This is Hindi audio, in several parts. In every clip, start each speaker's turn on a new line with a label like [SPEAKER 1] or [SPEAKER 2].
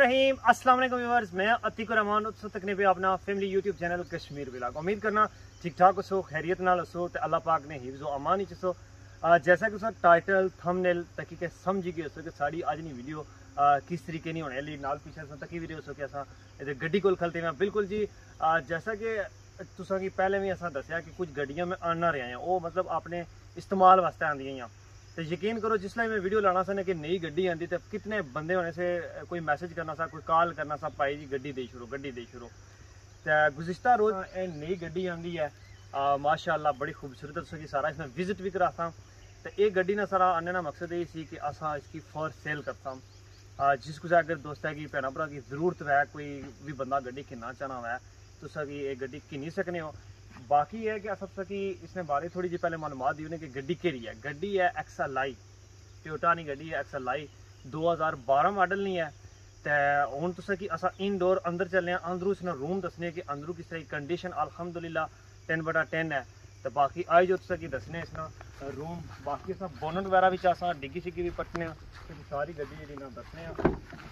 [SPEAKER 1] रहीम अस्सलाम वालेकुम व्यूअर्स, मैं अतीक रहमान उस तकने पे अपना family YouTube channel Kashmir vlog उम्मीद करना ठीक ठाक हो खैरियत नाल हो तो अल्लाह पाक ने हिफ्ज़ व अमान ही सो। जैसा कि टाइटल थंबनेल तकी के समझी गए हो कि साड़ी अज नी वीडियो किस तरीके नहीं होने ली नाल पीछे तकी वीडियो हो कि असा गड्डी कोल खलते हैं बिल्कुल जी। जैसा कि तुसा की पहले भी असा दसिया कि कुछ गड्डियां में आना रहा हैं वो मतलब अपने इस्तेमाल वास्ते आंदियां तो यकीन करो जिसले मैं वीडियो लाना सा कि नई गड्डी आती तो कितने बंदे होने से कोई मैसेज करना सा कोई कॉल करना सा भाई जी गड्डी दे छोड़ो। तो गुज़िश्ता रोज़ नई गड्डी आती है माशाअल्लाह बड़ी खूबसूरत उसकी सारा इसमें विजिट भी कराता। तो ये गड्डी ना सारा आने का मकसद यही सी कि असा इसकी फॉर सेल करता जिसको अगर दोस्तों की भैन भरा की जरूरत है कोई भी बंदा गड्डी किन्ना चाहना है तो ये गड्डी किन्नी सकने हो। बाकी है कि सब की इसने बारे थोड़ी जी पहले मालूमात दी उन्हें कि गड्डी केरी है। गड्डी है XLI टोयोटा नहीं गड्डी है XLI 2012 मॉडल नहीं है। तो हूँ तुस कि असा इनडोर अंदर चलने अंदरू इसने रूम दसने कि अंदरू किस तरह कंडीशन अल्हम्दुलिल्लाह 10/10 है। तो बाकी आई जो तुस कि दसने इसना रूम बाकी अस बोनट वगैरह भी असा डिग्गी शिग्गी भी पट्टने सारी गड्डी जी ना दसने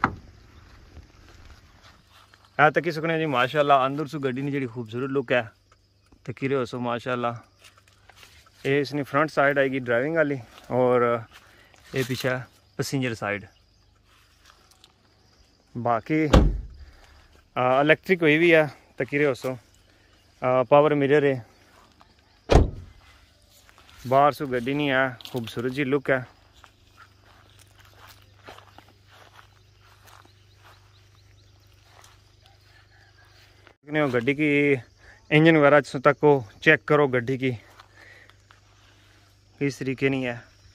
[SPEAKER 1] है तकी सुकने जी माशाअल्लाह अंदर सु गड्डी की जी खूबसूरत लुक है तकी रहे हो सो माशाअल्लाह। ये इसने फ्रंट साइड आएगी ड्राइविंग वाली और ये पीछे पैसेंजर साइड। बाकी इलेक्ट्रिक हुई भी है तकी रहे हो सो पावर मिरर है बाहर सो गड्डी नहीं है खूबसूरत जी लुक है। गड्डी की इंजन वगैरह तक को चेक करो गड्डी की इस तरीके नहीं है।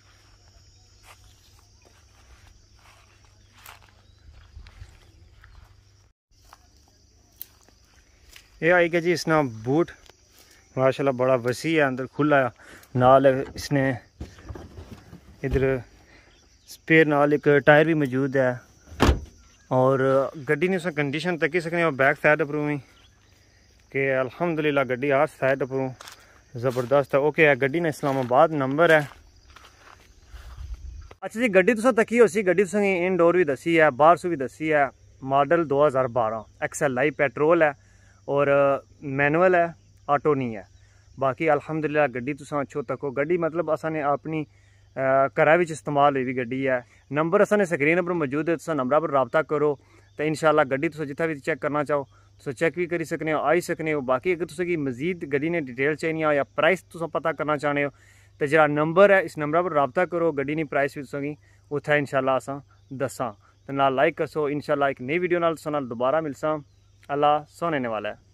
[SPEAKER 1] ये आएगा जी इसना बूट माशाल्लाह बड़ा वसी है अंदर खुला नाल इसने इधर स्पेयर नाल एक टायर भी मौजूद है और गड्डी ने उसने कंडीशन तकी सकने और बैक साइड पर भी कि अल्हम्दुलिल्लाह गड्डी आज साइड पर ज़बरदस्त है ओके है। गड्डी ने इस्लामाबाद नंबर है। अच्छा जी गड्डी तुसा तकी हो सी गड्डी तुसें इनडोर भी दसी है बाहर सू भी दसी है मॉडल 2012 XLI पेट्रोल है और मैनुअल है ऑटो नहीं है। बाकी अल्हम्दुलिल्लाह गड्डी तुसा अच्छो तको गड्डी मतलब असा ने अपनी घरा विच इस्तेमाल हुई गड्डी है। नंबर असा ने स्क्रीन पर मौजूद है तुसा नंबर पर रबता करो तो इंशाल्लाह गड्डी तुसा जितना भी चेक करना चाहो तो चेक भी करी सकने हो आई सकने हो। बाकी अगर तुसें मजीद गड्डी ने डिटेल चाहिए हो या प्राइस तुस पता करना चाहते हो तो जरा नंबर है इस नंबर पर रबता करो गड्डी की प्राइस भी तुसें उत्थे इंशाल्लाह असा दसा तो ना लाइक करसो इंशाल्लाह एक नई वीडियो नाल तुसां नाल दोबारा मिलसा। अल्लाह सोने वाला है।